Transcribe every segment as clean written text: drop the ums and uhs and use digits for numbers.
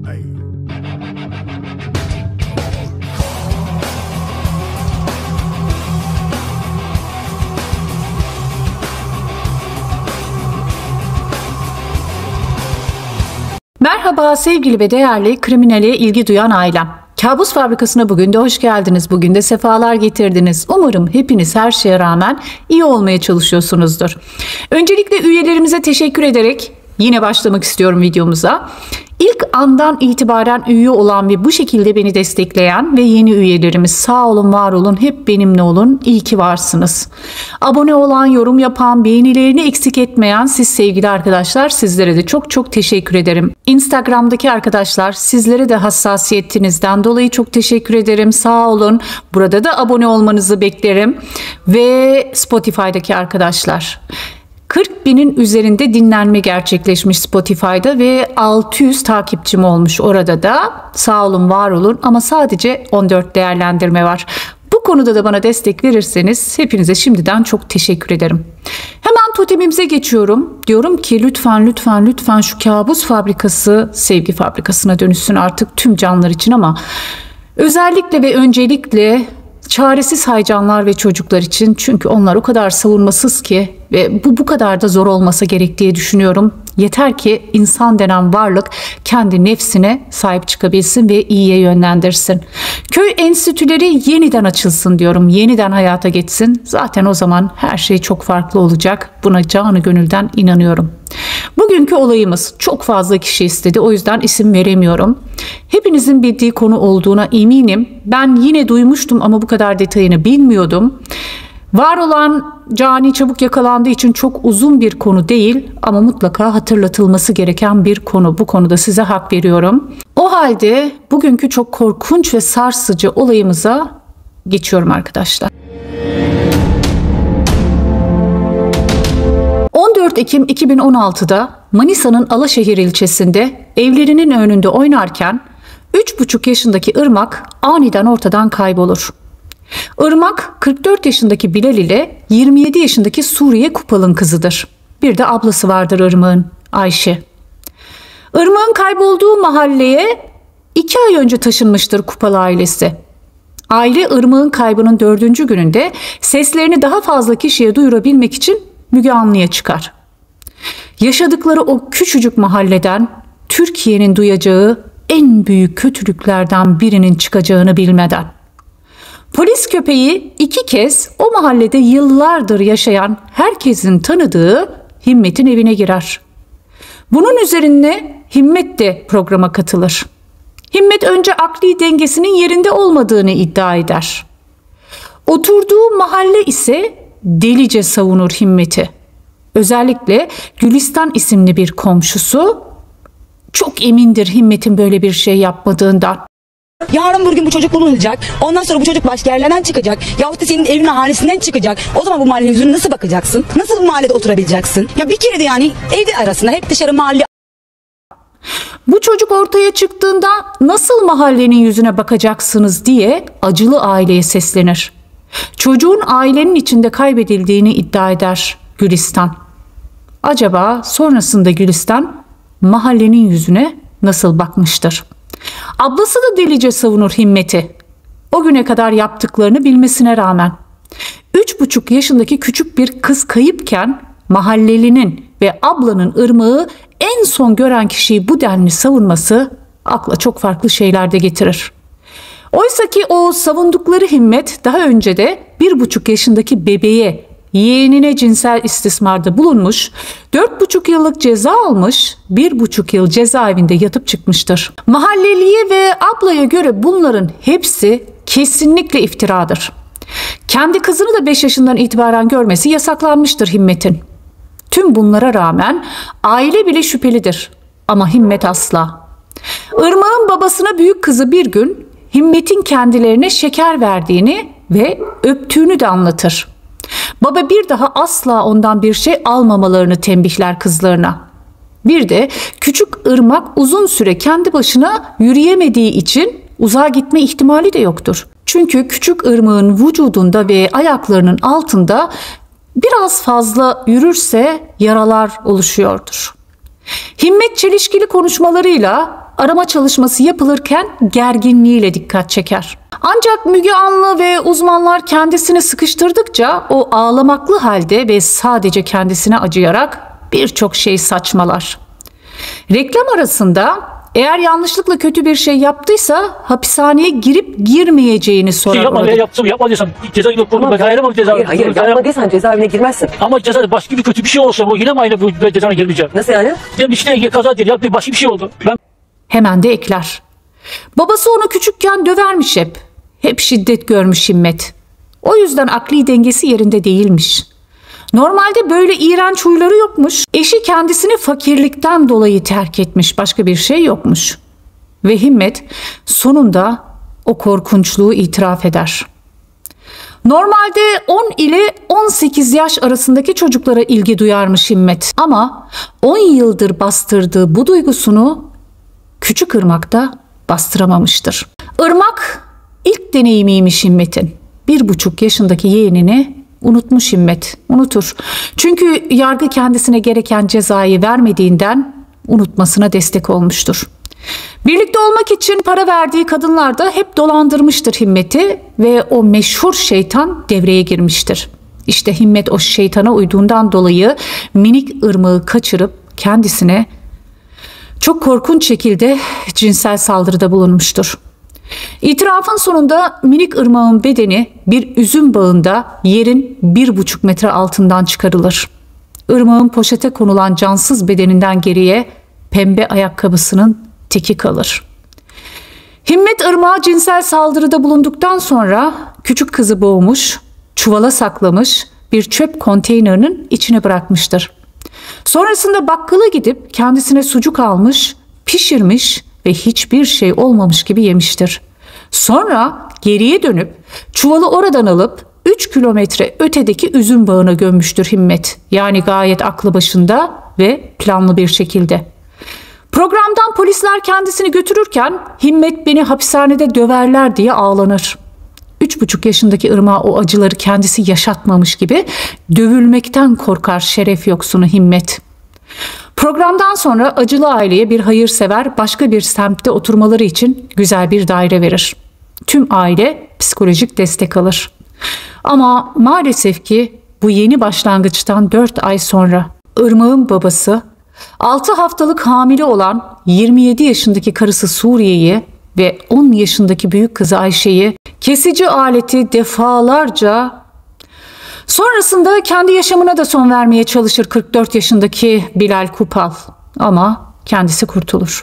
Merhaba sevgili ve değerli kriminale ilgi duyan ailem. Kabus Fabrikası'na bugün de hoş geldiniz. Bugün de sefalar getirdiniz. Umarım hepiniz her şeye rağmen iyi olmaya çalışıyorsunuzdur. Öncelikle üyelerimize teşekkür ederek yine başlamak istiyorum videomuza. İlk andan itibaren üye olan ve bu şekilde beni destekleyen ve yeni üyelerimiz sağ olun, var olun, hep benimle olun. İyi ki varsınız. Abone olan, yorum yapan, beğenilerini eksik etmeyen siz sevgili arkadaşlar, sizlere de çok çok teşekkür ederim. Instagram'daki arkadaşlar, sizlere de hassasiyetinizden dolayı çok teşekkür ederim. Sağ olun. Burada da abone olmanızı beklerim. Ve Spotify'daki arkadaşlar, 40 binin üzerinde dinlenme gerçekleşmiş Spotify'da ve 600 takipçim olmuş orada da. Sağ olun, var olun, ama sadece 14 değerlendirme var. Bu konuda da bana destek verirseniz hepinize şimdiden çok teşekkür ederim. Hemen totemimize geçiyorum. Diyorum ki lütfen şu kabus fabrikası sevgi fabrikasına dönüşsün artık tüm canlar için, ama özellikle ve öncelikle çaresiz haycanlar ve çocuklar için, çünkü onlar o kadar savunmasız ki ve bu kadar da zor olmasa gerek diye düşünüyorum. Yeter ki insan denen varlık kendi nefsine sahip çıkabilsin ve iyiye yönlendirsin. Köy enstitüleri yeniden açılsın diyorum. Yeniden hayata geçsin. Zaten o zaman her şey çok farklı olacak. Buna canı gönülden inanıyorum. Bugünkü olayımız çok fazla kişi istedi. O yüzden isim veremiyorum. Hepinizin bildiği konu olduğuna eminim. Ben yine duymuştum ama bu kadar detayını bilmiyordum. Var olan cani çabuk yakalandığı için çok uzun bir konu değil ama mutlaka hatırlatılması gereken bir konu. Bu konuda size hak veriyorum. O halde bugünkü çok korkunç ve sarsıcı olayımıza geçiyorum arkadaşlar. 14 Ekim 2016'da Manisa'nın Alaşehir ilçesinde evlerinin önünde oynarken 3,5 yaşındaki Irmak aniden ortadan kaybolur. Irmak 44 yaşındaki Bilal ile 27 yaşındaki Suriye Kupal'ın kızıdır. Bir de ablası vardır Irmak'ın, Ayşe. Irmak'ın kaybolduğu mahalleye 2 ay önce taşınmıştır Kupal ailesi. Aile Irmak'ın kaybının 4. gününde seslerini daha fazla kişiye duyurabilmek için Müge Anlı'ya çıkar. Yaşadıkları o küçücük mahalleden Türkiye'nin duyacağı en büyük kötülüklerden birinin çıkacağını bilmeden. Polis köpeği 2 kez o mahallede yıllardır yaşayan herkesin tanıdığı Himmet'in evine girer. Bunun üzerine Himmet de programa katılır. Himmet önce akli dengesinin yerinde olmadığını iddia eder. Oturduğu mahalle ise delice savunur Himmet'i. Özellikle Gülistan isimli bir komşusu çok emindir Himmet'in böyle bir şey yapmadığından. Yarın bir gün bu çocuk bulunacak. Ondan sonra bu çocuk başka yerlerden çıkacak. Yahut da senin evinin hanesinden çıkacak. O zaman bu mahallenin yüzünü nasıl bakacaksın? Nasıl bu mahallede oturabileceksin? Ya bir kere de yani evde arasında hep dışarı mahalle. Bu çocuk ortaya çıktığında nasıl mahallenin yüzüne bakacaksınız diye acılı aileye seslenir. Çocuğun ailenin içinde kaybedildiğini iddia eder Gülistan. Acaba sonrasında Gülistan mahallenin yüzüne nasıl bakmıştır? Ablası da delice savunur Himmet'i. O güne kadar yaptıklarını bilmesine rağmen 3,5 yaşındaki küçük bir kız kayıpken mahallelinin ve ablanın Irmak'ı en son gören kişiyi bu denli savunması akla çok farklı şeyler de getirir. Oysa ki o savundukları Himmet daha önce de 1,5 yaşındaki bebeğe, yeğenine cinsel istismarda bulunmuş, 4,5 yıllık ceza almış, 1,5 yıl cezaevinde yatıp çıkmıştır. Mahalleliye ve ablaya göre bunların hepsi kesinlikle iftiradır. Kendi kızını da 5 yaşından itibaren görmesi yasaklanmıştır Himmet'in. Tüm bunlara rağmen aile bile şüphelidir ama Himmet asla. Irmak'ın babasına büyük kızı bir gün Himmet'in kendilerine şeker verdiğini ve öptüğünü de anlatır. Baba bir daha asla ondan bir şey almamalarını tembihler kızlarına. Bir de küçük Irmak uzun süre kendi başına yürüyemediği için uzağa gitme ihtimali de yoktur. Çünkü küçük Irmak'ın vücudunda ve ayaklarının altında biraz fazla yürürse yaralar oluşuyordur. Himmet çelişkili konuşmalarıyla arama çalışması yapılırken gerginliğiyle dikkat çeker. Ancak Müge Anlı ve uzmanlar kendisini sıkıştırdıkça o ağlamaklı halde ve sadece kendisine acıyarak birçok şey saçmalar. Reklam arasında eğer yanlışlıkla kötü bir şey yaptıysa hapishaneye girip girmeyeceğini sorar. Yapma veya yapmadıysan ceza yok. Hayır yapmadıysan cezaevine girmezsin. Ama ceza başka bir kötü bir şey olsa bu yine mi aynı bu cezana girmeyeceğim? Nasıl yani? İşte kaza değil ya başka bir şey oldu. Hemen de ekler. Babası onu küçükken dövermiş hep. Hep şiddet görmüş Himmet. O yüzden akli dengesi yerinde değilmiş. Normalde böyle iğrenç huyları yokmuş. Eşi kendisini fakirlikten dolayı terk etmiş. Başka bir şey yokmuş. Ve Himmet sonunda o korkunçluğu itiraf eder. Normalde 10 ile 18 yaş arasındaki çocuklara ilgi duyarmış Himmet. Ama 10 yıldır bastırdığı bu duygusunu Küçük Irmak'ta bastıramamıştır. Irmak ilk deneyimiymiş Himmet'in. 1,5 yaşındaki yeğenini unutmuş Himmet. Unutur. Çünkü yargı kendisine gereken cezayı vermediğinden unutmasına destek olmuştur. Birlikte olmak için para verdiği kadınlar da hep dolandırmıştır Himmet'i ve o meşhur şeytan devreye girmiştir. İşte Himmet o şeytana uyduğundan dolayı minik Irmak'ı kaçırıp kendisine çok korkunç şekilde cinsel saldırıda bulunmuştur. İtirafın sonunda minik Irmak'ın bedeni bir üzüm bağında yerin 1,5 metre altından çıkarılır. Irmak'ın poşete konulan cansız bedeninden geriye pembe ayakkabısının teki kalır. Himmet Irmak'a cinsel saldırıda bulunduktan sonra küçük kızı boğmuş, çuvala saklamış, bir çöp konteynerinin içine bırakmıştır. Sonrasında bakkala gidip kendisine sucuk almış, pişirmiş ve hiçbir şey olmamış gibi yemiştir. Sonra geriye dönüp çuvalı oradan alıp 3 kilometre ötedeki üzüm bağına gömmüştür Himmet. Yani gayet aklı başında ve planlı bir şekilde. Programdan polisler kendisini götürürken Himmet beni hapishanede döverler diye ağlanır. 3,5 yaşındaki Irmak'a o acıları kendisi yaşatmamış gibi dövülmekten korkar şeref yoksunu Himmet. Programdan sonra acılı aileye bir hayırsever başka bir semtte oturmaları için güzel bir daire verir. Tüm aile psikolojik destek alır. Ama maalesef ki bu yeni başlangıçtan 4 ay sonra Irmak'ın babası 6 haftalık hamile olan 27 yaşındaki karısı Suriye'yi ve 10 yaşındaki büyük kızı Ayşe'yi kesici aleti defalarca sonrasında kendi yaşamına da son vermeye çalışır 44 yaşındaki Bilal Kupal ama kendisi kurtulur.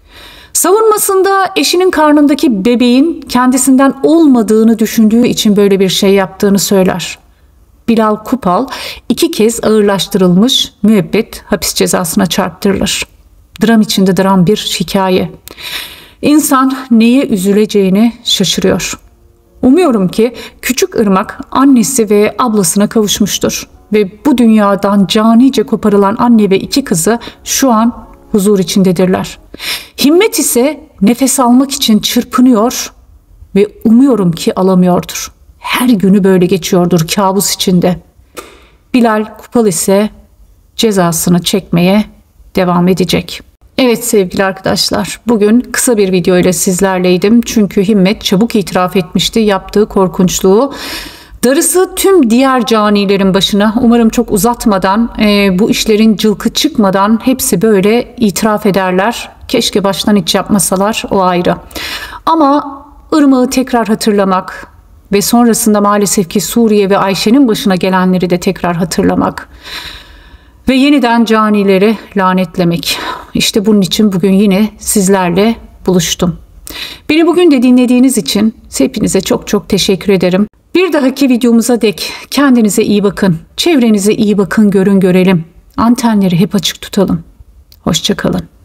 Savunmasında eşinin karnındaki bebeğin kendisinden olmadığını düşündüğü için böyle bir şey yaptığını söyler. Bilal Kupal 2 kez ağırlaştırılmış müebbet hapis cezasına çarptırılır. Dram içinde dram bir hikaye. İnsan neye üzüleceğini şaşırıyor. Umuyorum ki küçük Irmak annesi ve ablasına kavuşmuştur ve bu dünyadan canice koparılan anne ve 2 kızı şu an huzur içindedirler. Himmet ise nefes almak için çırpınıyor ve umuyorum ki alamıyordur. Her günü böyle geçiyordur kabus içinde. Bilal Kupal ise cezasını çekmeye devam edecek. Evet sevgili arkadaşlar, bugün kısa bir video ile sizlerleydim. Çünkü Himmet çabuk itiraf etmişti yaptığı korkunçluğu. Darısı tüm diğer canilerin başına. Umarım çok uzatmadan, bu işlerin cılkı çıkmadan hepsi böyle itiraf ederler. Keşke baştan hiç yapmasalar, o ayrı. Ama Irmak'ı tekrar hatırlamak ve sonrasında maalesef ki Suriye ve Ayşe'nin başına gelenleri de tekrar hatırlamak ve yeniden canileri lanetlemek. İşte bunun için bugün yine sizlerle buluştum. Beni bugün de dinlediğiniz için hepinize çok çok teşekkür ederim. Bir dahaki videomuza dek kendinize iyi bakın, çevrenize iyi bakın, görün görelim. Antenleri hep açık tutalım. Hoşça kalın.